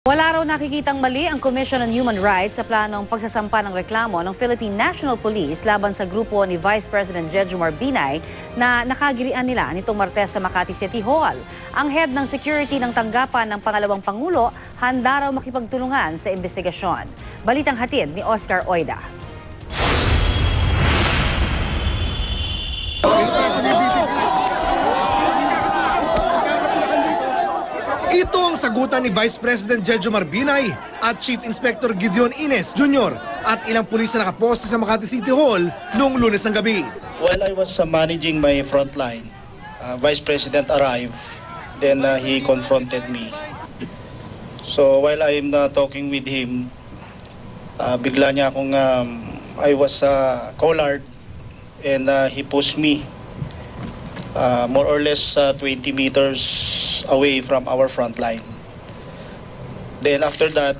Wala raw nakikitang mali ang Commission on Human Rights sa planong pagsasampa ng reklamo ng Philippine National Police laban sa grupo ni Vice President Jejomar Binay na nakagirian nila nitong Martes sa Makati City Hall. Ang head ng security ng tanggapan ng pangalawang Pangulo handa raw makipagtulungan sa investigasyon. Balitang hatid ni Oscar Oida. Ito ang sagutan ni Vice President Jejomar Binay at Chief Inspector Gideon Ines Jr. at ilang pulis na nakaposte sa Makati City Hall noong Lunes ng gabi. While I was managing my front line, Vice President arrived, then he confronted me. So while I'm talking with him, bigla niya akong, I was collared and he pushed me more or less 20 meters away from our front line. Then after that,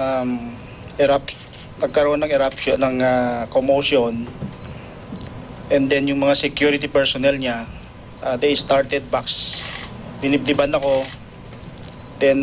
nagkaroon ng eruption ng commotion, and then yung mga security personnel niya, they started backs. Dinibdiban ako, then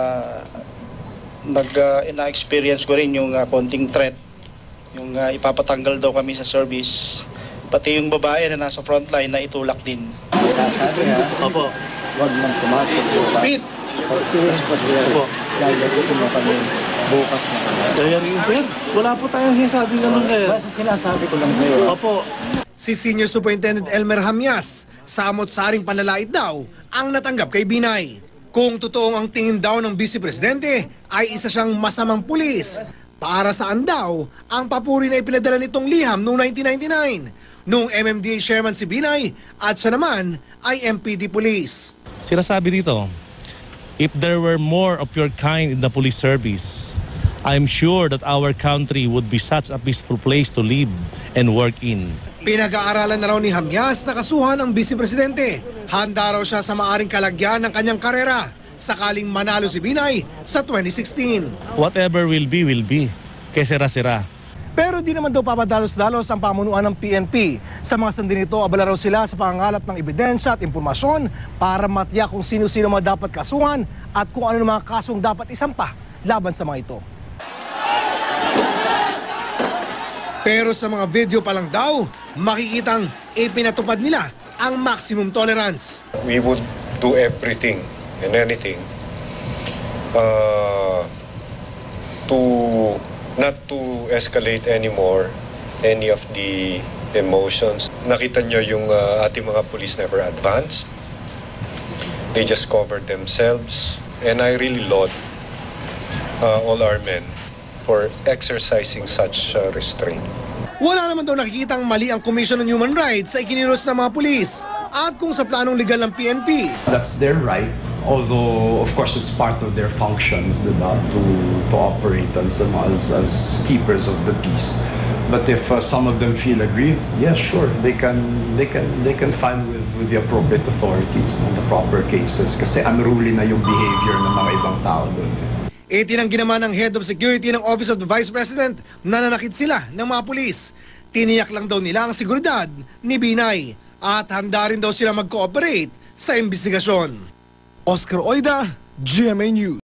na-experience ko rin yung konting threat, yung ipapatanggal daw kami sa service. Pati yung babae na nasa frontline na itulak din. Sasabi ha? Opo. Huwag man pumasok. Pete! Opo. Lalagutin mo kami bukas na. Kaya rin, sir. Wala po tayong sinasabi naman, sir. Basta sinasabi ko lang kayo. Opo. Si Senior Superintendent Elmer Hamyas, samot-saring panlalait daw ang natanggap kay Binay. Kung totoong ang tingin daw ng Vice Presidente ay isa siyang masamang pulis, para saan daw ang papuri na ipinadala nitong liham noong 1999 noong MMDA Chairman si Binay at siya naman ay MPD Police. Sinasabi dito, if there were more of your kind in the police service, I'm sure that our country would be such a peaceful place to live and work in. Pinag-aaralan na raw ni Hamyas na kasuhan ang Vice Presidente. Handa raw siya sa maaring kalagyan ng kanyang karera sakaling manalo si Binay sa 2016. Whatever will be, kaya sira-sira. Pero di naman daw papadalos-dalos ang pamunuan ng PNP. Sa mga sandin nito, abala raw sila sa pangangalap ng ebidensya at impormasyon para matiyak kung sino-sino mga dapat kasuhan at kung ano mga kasong dapat isampa laban sa mga ito. Pero sa mga video pa lang daw, makikitang ipinatupad nila ang maximum tolerance. We would do everything and anything not to escalate anymore any of the emotions. Nakita nyo yung ating mga police never advanced. They just covered themselves. And I really laud all our men for exercising such restraint. Wala naman daw nakikitang mali ang Commission on Human Rights sa ikinilos ng mga pulis at kung sa planong legal ng PNP. That's their right, although of course it's part of their functions, diba, to operate as keepers of the peace. But if some of them feel aggrieved, yes, sure, they can file with the appropriate authorities on the proper cases kasi unruly na yung behavior ng mga ibang tao doon. Itinanggi naman ng Head of Security ng Office of the Vice President na nanakit sila ng mga pulis. Tiniyak lang daw nila ang seguridad ni Binay at handa rin daw sila mag-cooperate sa investigasyon. Oscar Oida, GMA News.